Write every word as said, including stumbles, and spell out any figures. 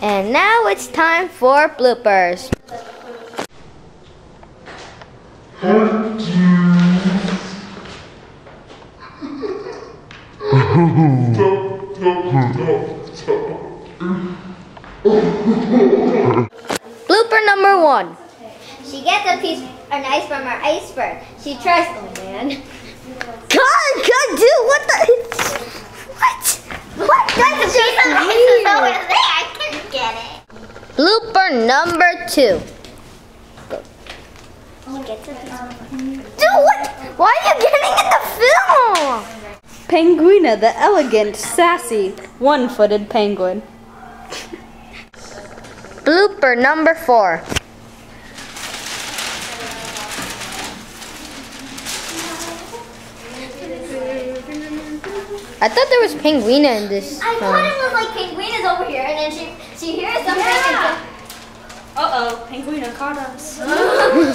And now it's time for bloopers. Blooper number one. She gets a piece of ice from her iceberg. She tries. Oh man. God, God, dude, what the? What? What? That's a piece of ice over there. I can't get it. Blooper number two. She gets a piece of. Dude, what? Why are you getting in the film? Penguina, the elegant, sassy, one-footed penguin. Blooper number four. I thought there was Penguina in this. I thought it was like Penguina's over here, and then she she hears something. Yeah. And Uh-oh, Penguina caught us.